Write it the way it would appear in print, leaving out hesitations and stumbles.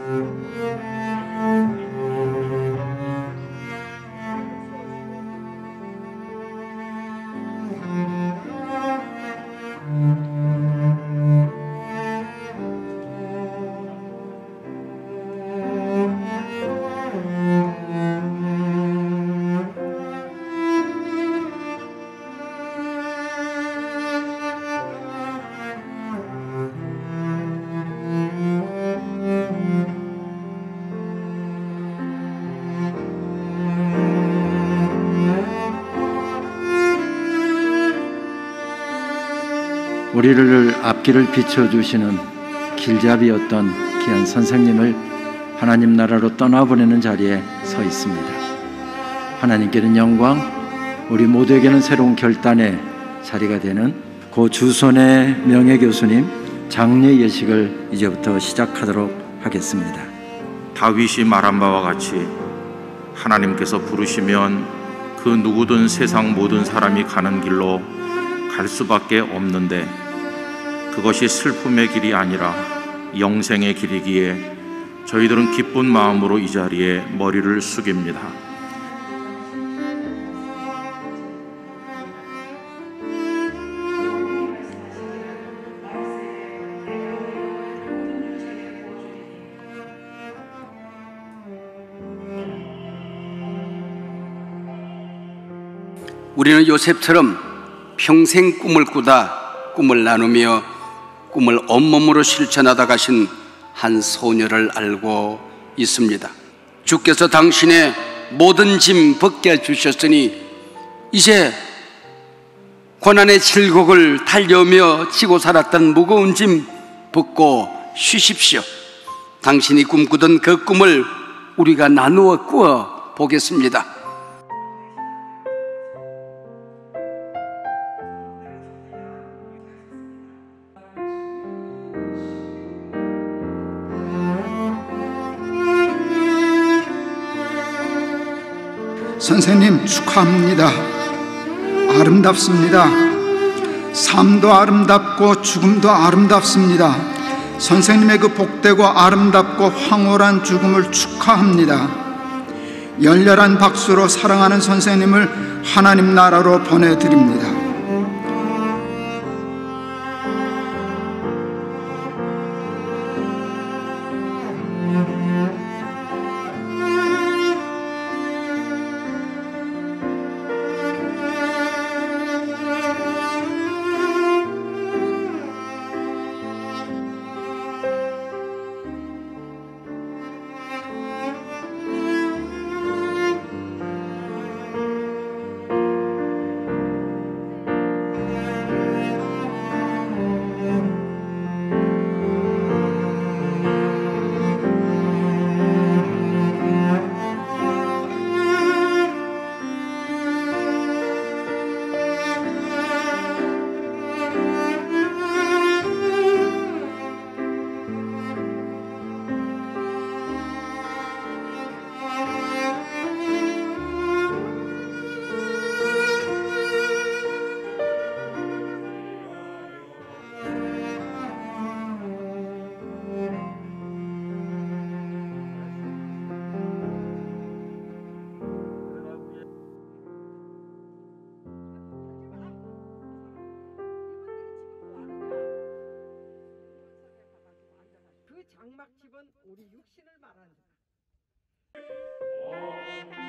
우리를 앞길을 비춰주시는 길잡이였던 귀한 선생님을 하나님 나라로 떠나보내는 자리에 서 있습니다. 하나님께는 영광, 우리 모두에게는 새로운 결단의 자리가 되는 고 주선의 명예교수님 장례 예식을 이제부터 시작하도록 하겠습니다. 다윗이 말한 바와 같이 하나님께서 부르시면 그 누구든 세상 모든 사람이 가는 길로 갈 수밖에 없는데, 그것이 슬픔의 길이 아니라 영생의 길이기에 저희들은 기쁜 마음으로 이 자리에 머리를 숙입니다. 우리는 요셉처럼 평생 꿈을 꾸다 꿈을 나누며 꿈을 온몸으로 실천하다 가신 한 소녀를 알고 있습니다. 주께서 당신의 모든 짐 벗게 해주셨으니 이제 고난의 칠곡을 달려오며 지고 살았던 무거운 짐 벗고 쉬십시오. 당신이 꿈꾸던 그 꿈을 우리가 나누어 꾸어 보겠습니다. 선생님 축하합니다. 아름답습니다. 삶도 아름답고 죽음도 아름답습니다. 선생님의 그 복되고 아름답고 황홀한 죽음을 축하합니다. 열렬한 박수로 사랑하는 선생님을 하나님 나라로 보내드립니다. 장막집은 우리 육신을 말하는